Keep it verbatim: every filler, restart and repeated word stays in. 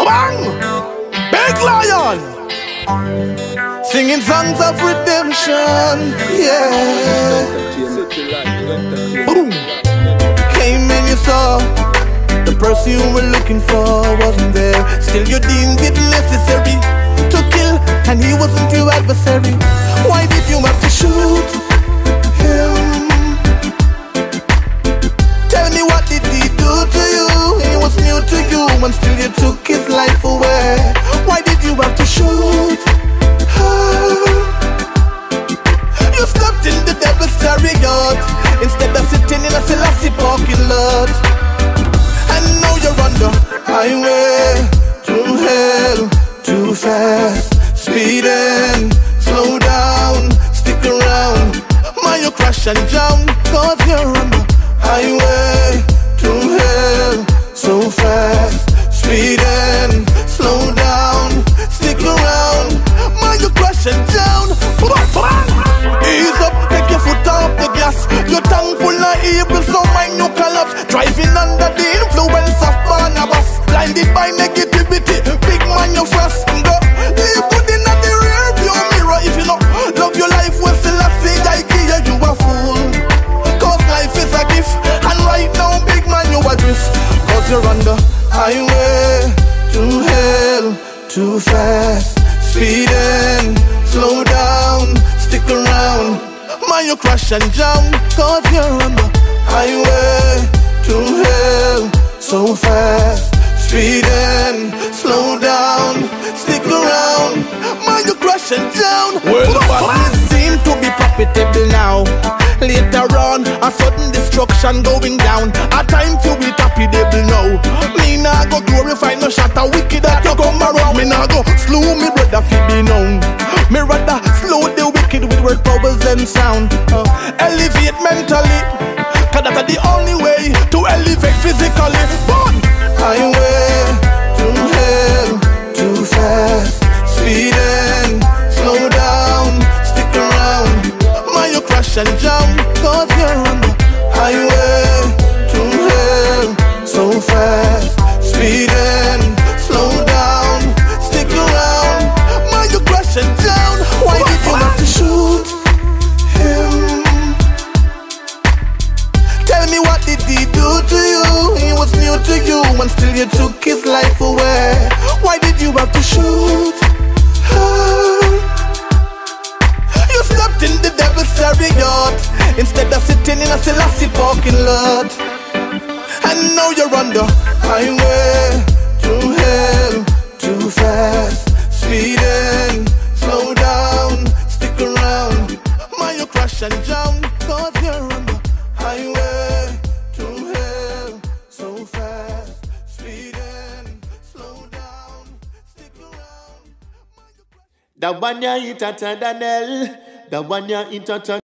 Bang! Big lion! Singing songs of redemption, yeah. Boom! Came and you saw the person you were looking for wasn't there. Still you deemed it necessary to kill, and he wasn't your adversary. Why did you have to shoot him? Tell me, what did he do to you? He was new to you, and still you took his life away. Why did you have to shoot her? You stepped in the devil's chariot instead of sitting in a Selassie parking lot. And now you're on the highway to hell, too fast, speeding, slow down, stick around. Man, you crash and jam, cause you're on the highway to hell, so fast, speeding, slow down, stick around. Man, you crash and jam. Ease up, take your foot off the gas. Your tongue full of evil, so mind you collapse. Driving under the influence of Barnabas, blinded by negativity. Big man, you fast. Go live good in the rear view mirror. If you know love your life, well, still I say I give you a fool. Cause life is a gift, and right now, big man, you adrift. Cause you're on the highway to hell, too fast, speeding, slow down, stick around. Man, you crash and jam, cause you're on the highway to hell, so fast, speeding, slow down, stick around. Man, you crash and jam. Well, what seem to be profitable now, later on, a sudden destruction going down. A time to be happy, devil now. Me nah go glorify no shot a wicked that you come around. Me nah go slew me brother fi be known. Me rather slow the wicked with word powers and sound. uh, Elevate mentally, cause that's the only way to elevate physically. But highway to hell, too fast, speeding, slow down, stick around. Man, you crash and jam, cause you're on the highway to hell, so fast, speeding, slow down, stick around. Man, you crash and jam. Why did you have to shoot him? Tell me, what did he do to you? He was new to you, and still you took his life away. Why did you have to shoot her? You stepped in the devil's chariot instead of sitting in a Selassie parking lot. And now you're on the highway to hell, too fast, speeding, slow down, stick around. Man, you crash and jam, cause you're on the highway to hell, so fast, speeding, slow down, stick around. The one ya eat at Daniel, the one ya eat at